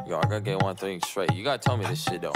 Yo, I gotta get one thing straight. You gotta tell me this shit though.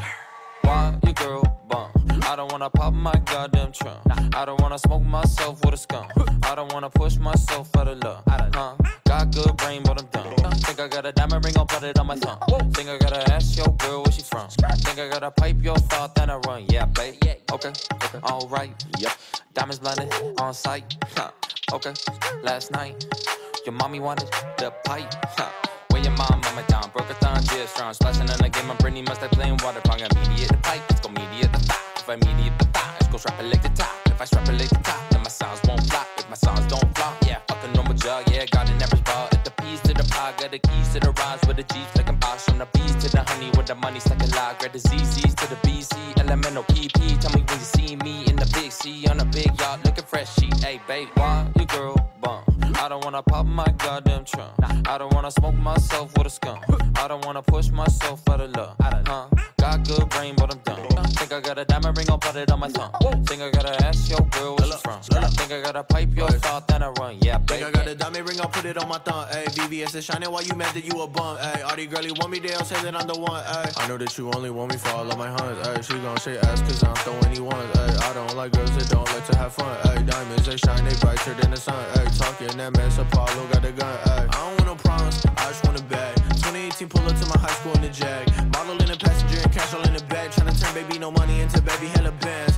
Why your girl bum? I don't wanna pop my goddamn trunk. I don't wanna smoke myself with a skunk. I don't wanna push myself out of love. Got good brain, but I'm dumb. Think I got a diamond ring, I'll put it on my thumb. Think I gotta ask your girl where she from. Think I gotta pipe your thought, then I run. Yeah, babe. Okay. Alright. Yep. Diamonds blinded on sight. Okay. Last night, your mommy wanted the pipe. Where your mama down, broke a thumb, yeah, strong. Splashing in the game, I'm pretty much like playing water pong. I mediate the pipe, let's go mediate the thigh. If I mediate the thigh, let's go strap it like the top. If I strap it like the top, then my sounds won't flop. If my sounds don't flop, yeah, fucking normal jug, yeah, got an average ball. At the P's to the pie, got the keys to the rhymes with the G's like I'm Bosch. From the B's to the honey with the money stuck a lot. Grab the ZZ's to the BC, elemental PP. Tell me when you see me in the big C on a big yacht, looking fresh sheet. Hey, babe, why your girl bum? I don't wanna pop my goddamn trunk. I don't wanna smoke myself with a skunk. I don't wanna push myself out of love. Got good brain, but I'm dumb. Think I got a diamond ring, I'll put it on my thumb. Think I gotta ask your girl where she from. Think I gotta pipe your thought, then I run. Yeah, baby. Think I got a diamond ring, I'll put it on my thumb. Ayy, VVS is shining while you mad that you a bum. Ayy, all these girlies want me, they'll say that I'm the one. Ayy, I know that you only want me for all of my hunts. Ayy, she gon' say ass cause I'm throwing any ones. Ayy, I don't like girls that don't like to have fun. Ayy, diamonds, they shine, they brighter than the sun. Ayy, talking that mess, Apollo got the gun. Ayy, I don't want no problems, I just want a bag. 2018, pull up to my high school in the Jag. Model in the passenger and cash all in the bag. Tryna turn baby no money into baby hella bands.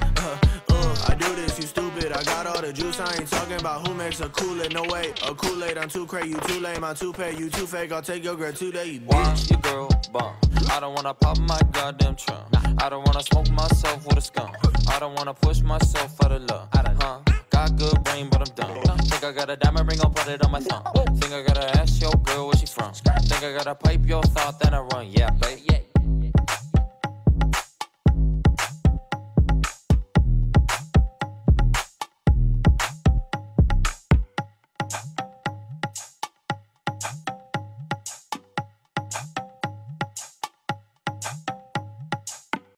I do this, you stupid. I got all the juice, I ain't talking about who makes a Kool-Aid. No way, a Kool-Aid, I'm too crazy, you too lame. I'm too paid, you too fake. I'll take your girl today, you bitch. Why your girl bum? I don't wanna pop my goddamn trunk. I don't wanna smoke myself with a skunk. I don't wanna push myself out of love. Got good brain, but I'm dumb. Think I got a diamond ring, I'll put it on my thumb. Think I gotta ask your girl where she from. Think I gotta pipe your thought, then I run. Yeah, babe.